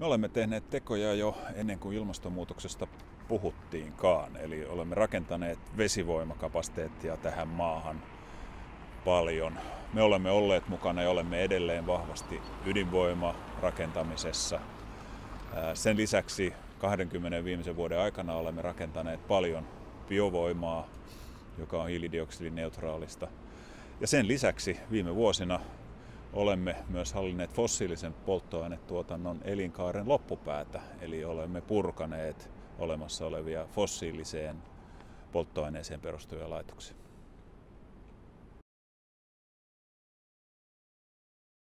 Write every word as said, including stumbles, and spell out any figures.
Me olemme tehneet tekoja jo ennen kuin ilmastonmuutoksesta puhuttiinkaan, eli olemme rakentaneet vesivoimakapasiteettia tähän maahan paljon. Me olemme olleet mukana ja olemme edelleen vahvasti ydinvoimarakentamisessa. Sen lisäksi kahdenkymmenen viimeisen vuoden aikana olemme rakentaneet paljon biovoimaa, joka on hiilidioksidineutraalista. Ja sen lisäksi viime vuosina olemme myös hallinneet fossiilisen polttoainetuotannon elinkaaren loppupäätä, eli olemme purkaneet olemassa olevia fossiiliseen polttoaineeseen perustuvia laitoksia.